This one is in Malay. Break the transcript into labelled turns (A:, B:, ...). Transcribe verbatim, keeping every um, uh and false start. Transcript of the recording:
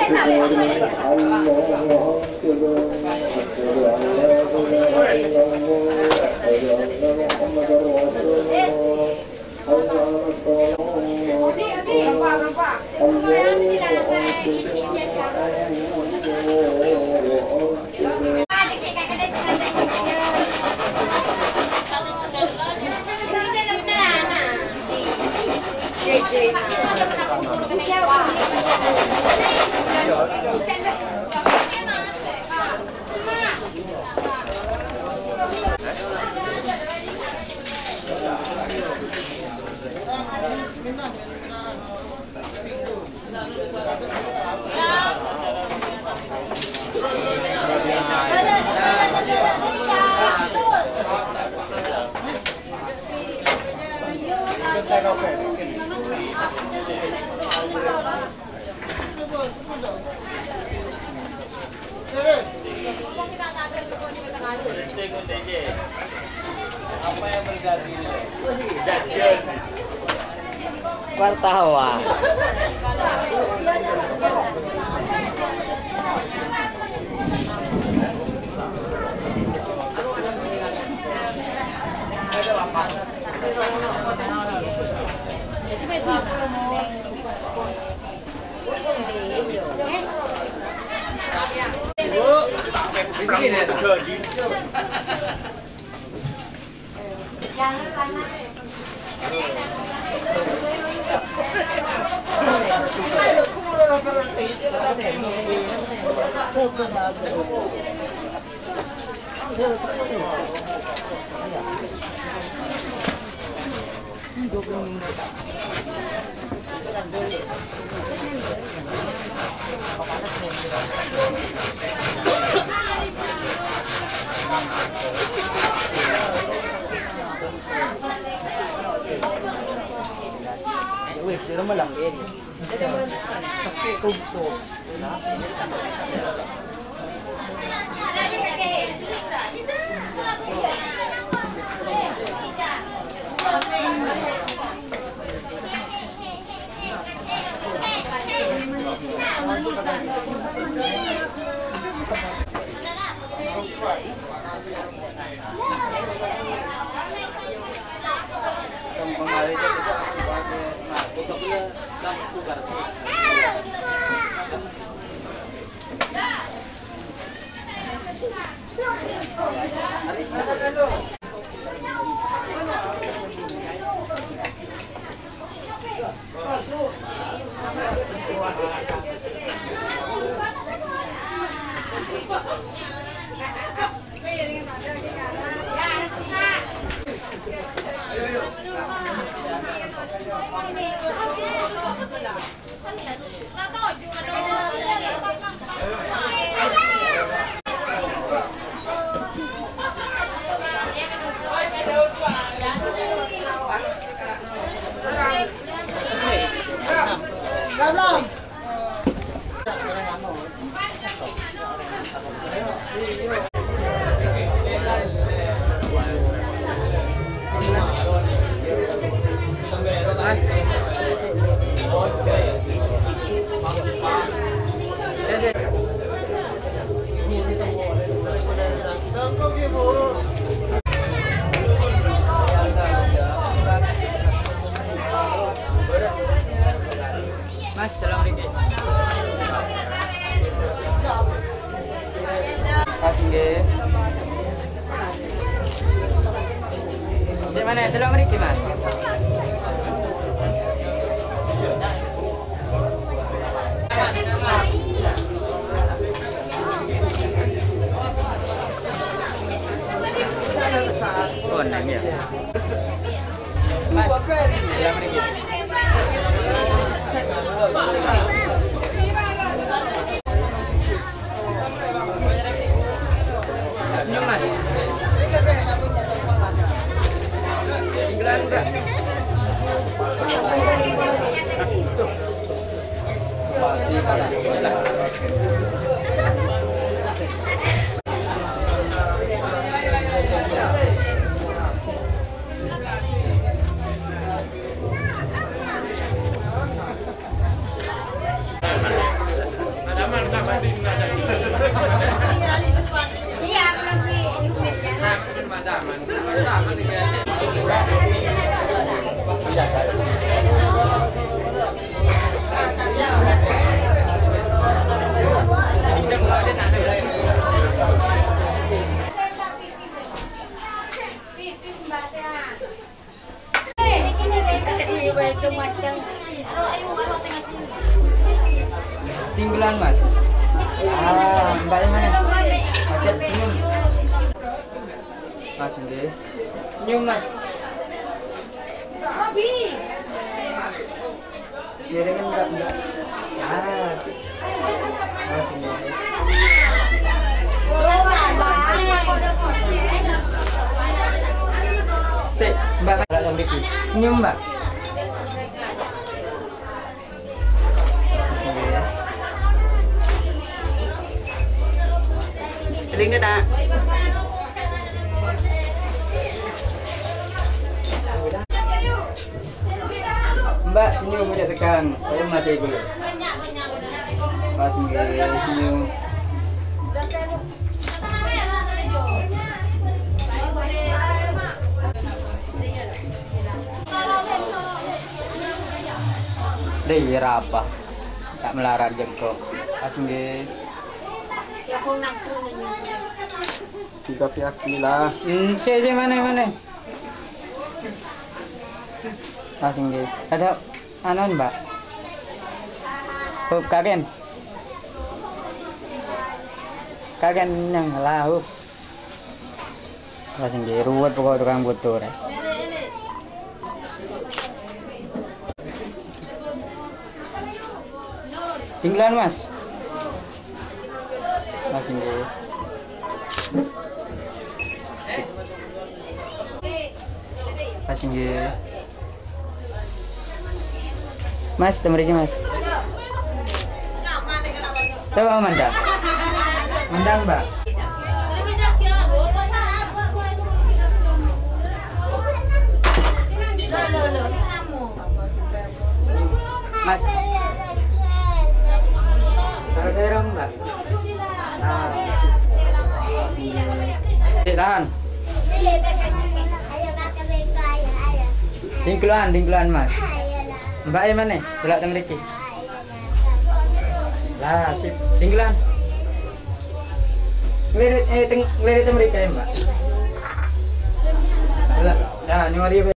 A: Apa yang terjadi?
B: Wartawan. Wih, sudah malam ini. Tutup. Mas, dalam ringgit. Kasih nggih. Cek mana? Dalam ringgit, Mas. Oh, nang ya. Mas, dalam ringgit. Senyum Mas. Tinggalan enggak? Tinggalan mas. Ah, mbak yang mana? Macet senyum. Mas ini. Senyum mas. Ya dengan mbak mbak. Ah, sip. Mas ini. Sip, mbak mbak senyum mbak. Sering ke tak? Mbak senyum aja tekan, saya masih ikut. Pas nggak senyum. Deh apa? Tak melarat jengkok. Pas nggak.
A: Tiga pihak inilah.
B: Hmm, si si mana mana? Langsung di. Ada anon mbak. Hup kagen. Kagen yang lahu. Langsung di ruwet pokok tukang butuh deh. Tinggalan mas. Langsung di. Langsung di. Mas, temeriki mas. Coba mandang. Mandang mbak. Mas. Taruh daerah mbak. Nah. Tahan. Dingkelan, dingkelan mas. Mbak yang mana? Belak temeriki. Lah, sip. Dingkelan. Ngelirik, eh, ngelirik temeriki ya mbak. Belak. Nah, nyari